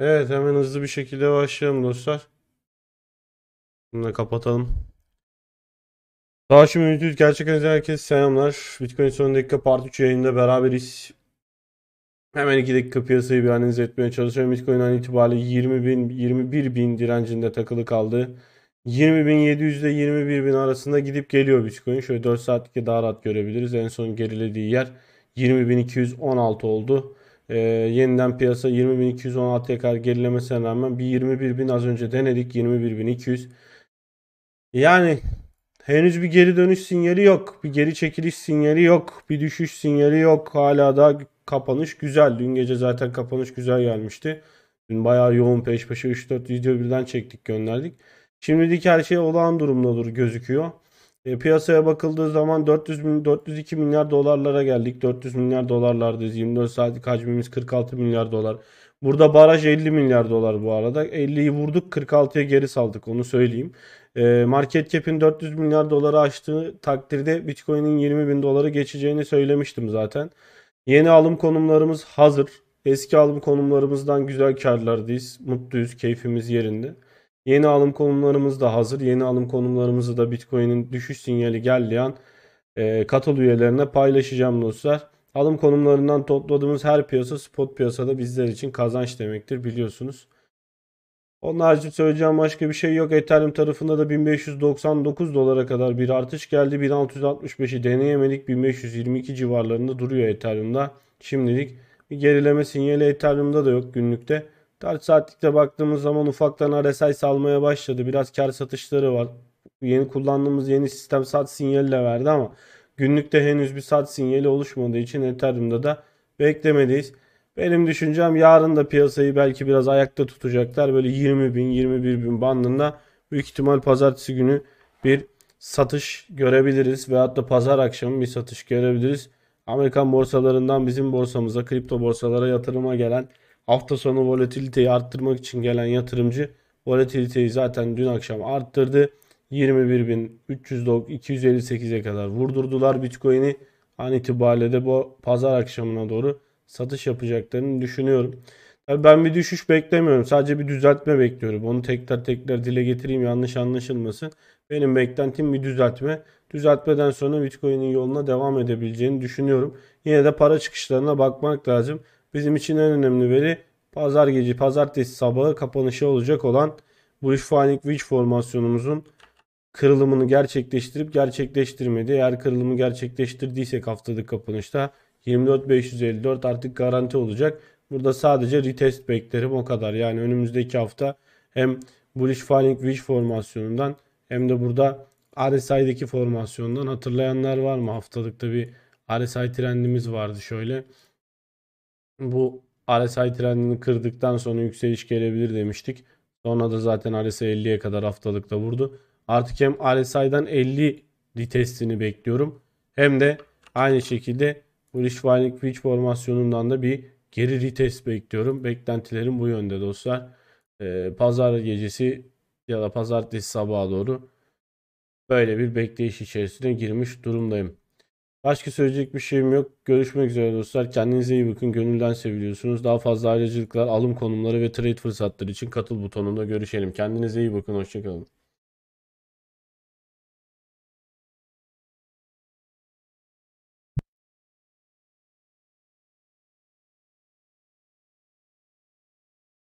Evet, hemen hızlı bir şekilde başlayalım dostlar. Bunu da kapatalım. Savaşım Ünlü gerçekten herkese selamlar. Bitcoin son dakika part 3 yayında beraberiz. Hemen 2 dakika piyasayı bir analiz etmeye çalışıyorum. Bitcoin an itibariyle 20 bin, 21 bin direncinde takılı kaldı. 20.700 ile 21 bin arasında gidip geliyor Bitcoin. Şöyle 4 saatlikte daha rahat görebiliriz. En son gerilediği yer 20.216 oldu. Yeniden piyasa 20.216'ya kadar gerilemesine rağmen bir 21 bin az önce denedik. 21.200. Yani henüz bir geri dönüş sinyali yok. Bir geri çekiliş sinyali yok. Bir düşüş sinyali yok. Hala da kapanış güzel. Dün gece zaten kapanış güzel gelmişti. Dün bayağı yoğun peş peşe 3-4 video birden çektik, gönderdik. Şimdilik her şey olağan durumdadır gözüküyor. Piyasaya bakıldığı zaman 402 milyar dolarlara geldik. 400 milyar dolarlardayız. 24 saatlik hacmimiz 46 milyar dolar. Burada baraj 50 milyar dolar bu arada. 50'yi vurduk, 46'ya geri saldık, onu söyleyeyim. Market cap'in 400 milyar doları aştığı takdirde Bitcoin'in 20 bin doları geçeceğini söylemiştim zaten. Yeni alım konumlarımız hazır. Eski alım konumlarımızdan güzel karlardayız. Mutluyuz, keyfimiz yerinde. Yeni alım konumlarımız da hazır. Yeni alım konumlarımızı da Bitcoin'in düşüş sinyali geldiği an katıl üyelerine paylaşacağım dostlar. Alım konumlarından topladığımız her piyasa spot piyasada bizler için kazanç demektir, biliyorsunuz. Onun harici söyleyeceğim başka bir şey yok. Ethereum tarafında da 1599 dolara kadar bir artış geldi. 1665'i deneyemedik. 1522 civarlarında duruyor Ethereum'da. Şimdilik bir gerileme sinyali Ethereum'da da yok günlükte. 4 saatlikte baktığımız zaman ufaktan RSI salmaya başladı. Biraz kar satışları var. Yeni kullandığımız yeni sistem sat sinyali de verdi ama günlükte henüz bir sat sinyali oluşmadığı için Ethereum'da da beklemedeyiz. Benim düşüncem yarın da piyasayı belki biraz ayakta tutacaklar. Böyle 20 bin, 21 bin bandında büyük ihtimal pazartesi günü bir satış görebiliriz. Veyahut da pazar akşamı bir satış görebiliriz. Amerikan borsalarından bizim borsamıza, kripto borsalara yatırıma gelen, hafta sonu volatiliteyi arttırmak için gelen yatırımcı volatiliteyi zaten dün akşam arttırdı. 21.300 258'e kadar vurdurdular Bitcoin'i. An itibariyle de bu pazar akşamına doğru satış yapacaklarını düşünüyorum. Tabii ben bir düşüş beklemiyorum. Sadece bir düzeltme bekliyorum. Onu tekrar tekrar dile getireyim, yanlış anlaşılmasın. Benim beklentim bir düzeltme. Düzeltmeden sonra Bitcoin'in yoluna devam edebileceğini düşünüyorum. Yine de para çıkışlarına bakmak lazım. Bizim için en önemli veri pazar gece, pazartesi sabahı kapanışı olacak olan Bullish Falling Wedge formasyonumuzun kırılımını gerçekleştirip gerçekleştirmedi. Eğer kırılımı gerçekleştirdiysek haftalık kapanışta 24.554 artık garanti olacak. Burada sadece retest beklerim, o kadar. Yani önümüzdeki hafta hem Bullish Falling Wedge formasyonundan hem de burada RSI'deki formasyondan hatırlayanlar var mı? Haftalıkta bir RSI trendimiz vardı şöyle. Bu RSI trendini kırdıktan sonra yükseliş gelebilir demiştik. Sonra da zaten RSI 50'ye kadar haftalıkta vurdu. Artık hem RSI'dan 50 retestini bekliyorum. Hem de aynı şekilde Bullish Falling Wedge formasyonundan da bir geri retest bekliyorum. Beklentilerim bu yönde dostlar. Pazar gecesi ya da pazartesi sabaha doğru böyle bir bekleyiş içerisine girmiş durumdayım. Başka söyleyecek bir şeyim yok. Görüşmek üzere dostlar. Kendinize iyi bakın. Gönülden seviliyorsunuz. Daha fazla ayrıcalıklar, alım konumları ve trade fırsatları için katıl butonunda görüşelim. Kendinize iyi bakın. Hoşçakalın.